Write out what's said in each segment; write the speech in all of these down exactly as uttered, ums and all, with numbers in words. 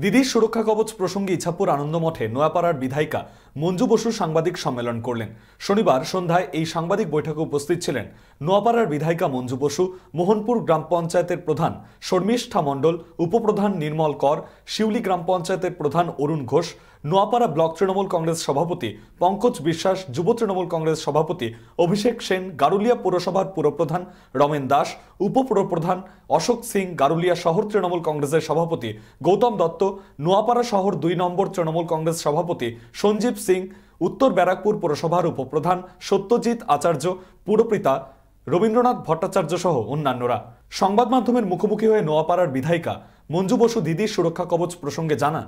দিদির সুরক্ষা কবচ প্রসঙ্গে ইছাপুর আনন্দমঠে নোয়াপাড়ার বিধায়িকা মঞ্জু বসু সাংবাদিক সম্মেলন করলেন। শনিবার সন্ধ্যায় এই সাংবাদিক বৈঠকে উপস্থিত ছিলেন নোয়াপাড়ার বিধায়িকা মঞ্জু বসু, মোহনপুর গ্রাম পঞ্চায়েতের প্রধান শর্মিষ্ঠা মণ্ডল, উপপ্রধান নির্মল কর, শিউলি গ্রাম পঞ্চায়েতের প্রধান অরুণ ঘোষ, নোয়াপাড়া ব্লক তৃণমূল কংগ্রেস সভাপতি পঙ্কজ বিশ্বাস, যুব তৃণমূল কংগ্রেস সভাপতি অভিষেক সেন, গারুলিয়া পৌরসভার পুরপ্রধান রমেন দাস, উপপুরপ্রধান অশোক সিং, গারুলিয়া শহর তৃণমূল কংগ্রেসের সভাপতি গৌতম দত্ত, নোয়াপাড়া শহর দুই নম্বর তৃণমূল কংগ্রেস সভাপতি সঞ্জীব সিং, উত্তর ব্যারাকপুর পৌরসভার উপপ্রধান সত্যজিৎ আচার্য, পুরপিতা রবীন্দ্রনাথ ভট্টাচার্য সহ অন্যান্যরা। সংবাদ মাধ্যমের মুখোমুখি হয়ে নোয়াপাড়ার বিধায়িকা মঞ্জু বসু দিদির সুরক্ষা কবচ প্রসঙ্গে জানান,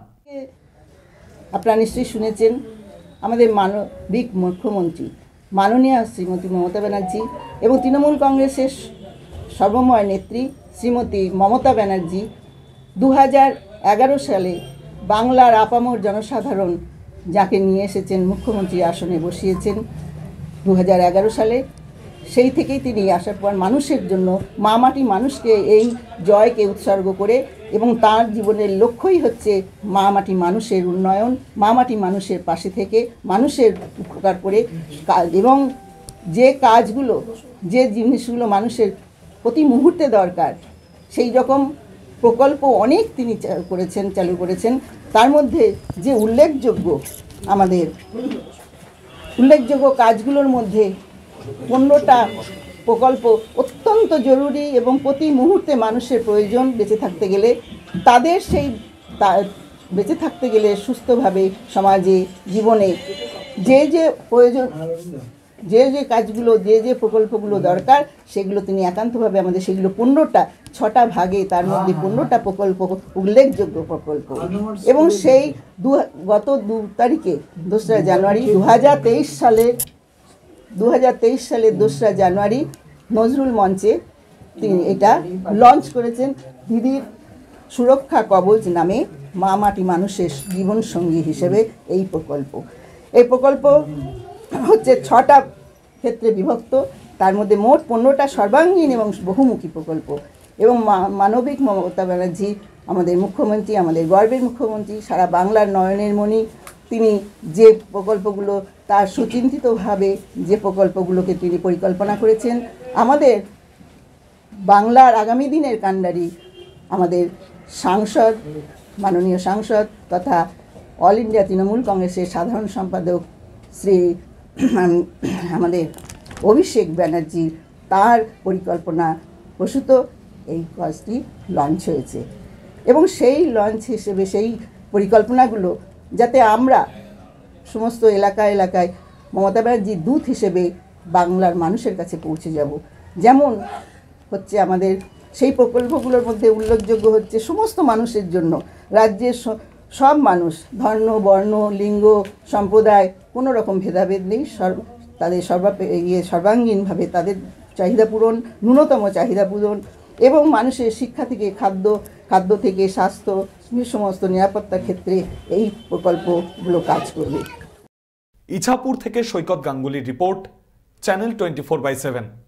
আপনারা নিশ্চয়ই শুনেছেন আমাদের মানবিক মুখ্যমন্ত্রী মাননীয়া শ্রীমতী মমতা ব্যানার্জি এবং তৃণমূল কংগ্রেসের সর্বময় নেত্রী শ্রীমতী মমতা ব্যানার্জি দু হাজার এগারো সালে বাংলার আপামর জনসাধারণ যাকে নিয়ে এসেছেন মুখ্যমন্ত্রী আসনে বসিয়েছেন দু হাজার এগারো সালে, সেই থেকেই তিনি আসার পর মানুষের জন্য মা মাটি মানুষকে এই জয়কে উৎসর্গ করে এবং তার জীবনের লক্ষ্যই হচ্ছে মা মাটি মানুষের উন্নয়ন, মা মাটি মানুষের পাশে থেকে মানুষের উপকার করে এবং যে কাজগুলো যে জিনিসগুলো মানুষের প্রতি মুহূর্তে দরকার সেই রকম প্রকল্প অনেক তিনি করেছেন চালু করেছেন। তার মধ্যে যে উল্লেখযোগ্য আমাদের উল্লেখযোগ্য কাজগুলোর মধ্যে পনেরোটা প্রকল্প অত্যন্ত জরুরি এবং প্রতি মুহূর্তে মানুষের প্রয়োজন বেঁচে থাকতে গেলে, তাদের সেই বেঁচে থাকতে গেলে সুস্থভাবে সমাজে জীবনে যে যে প্রয়োজন যে যে কাজগুলো যে যে প্রকল্পগুলো দরকার সেগুলো তিনি একান্তভাবে আমাদের সেগুলো পনেরোটা ছটা ভাগে তার মধ্যে পনেরোটা প্রকল্প উল্লেখযোগ্য প্রকল্প এবং সেই দু গত দু তারিখে দোসরা জানুয়ারি দু হাজার তেইশ সালের দু হাজার তেইশ সালের দোসরা জানুয়ারি নজরুল মঞ্চে তিনি এটা লঞ্চ করেছেন দিদির সুরক্ষা কবচ নামে, মা মাটি মানুষের জীবনসঙ্গী হিসেবে এই প্রকল্প। এই প্রকল্প হচ্ছে ছটা ক্ষেত্রে বিভক্ত, তার মধ্যে মোট পনেরোটা সর্বাঙ্গীন এবং বহুমুখী প্রকল্প এবং মানবিক মমতা ব্যানার্জি আমাদের মুখ্যমন্ত্রী, আমাদের গর্বের মুখ্যমন্ত্রী, সারা বাংলার নয়নের মণি, তিনি যে প্রকল্পগুলো তার সুচিন্তিতভাবে যে প্রকল্পগুলোকে তিনি পরিকল্পনা করেছেন, আমাদের বাংলার আগামী দিনের কাণ্ডারি আমাদের সাংসদ মাননীয় সাংসদ তথা অল ইন্ডিয়া তৃণমূল কংগ্রেসের সাধারণ সম্পাদক শ্রী আমাদের অভিষেক ব্যানার্জি, তার পরিকল্পনা প্রসূত এই কাজটি লঞ্চ হয়েছে এবং সেই লঞ্চ হিসেবে সেই পরিকল্পনাগুলো যাতে আমরা সমস্ত এলাকা এলাকায় মমতা ব্যানার্জির দূত হিসেবে বাংলার মানুষের কাছে পৌঁছে যাব। যেমন হচ্ছে আমাদের সেই প্রকল্পগুলোর মধ্যে উল্লেখযোগ্য হচ্ছে সমস্ত মানুষের জন্য, রাজ্যের সব মানুষ, ধর্ম, বর্ণ, লিঙ্গ, সম্প্রদায় কোনো রকম ভেদাভেদ নেই, সর্ব তাদের সর্বা ইয়ে সর্বাঙ্গীনভাবে তাদের চাহিদা পূরণ, ন্যূনতম চাহিদা পূরণ এবং মানুষের শিক্ষা থেকে খাদ্য খাদ্য থেকে স্বাস্থ্য সমস্ত নিরাপত্তার ক্ষেত্রে এই প্রকল্পগুলো কাজ করবে। ইছাপুর থেকে সৈকত গাঙ্গুলির report, channel twenty four by seven.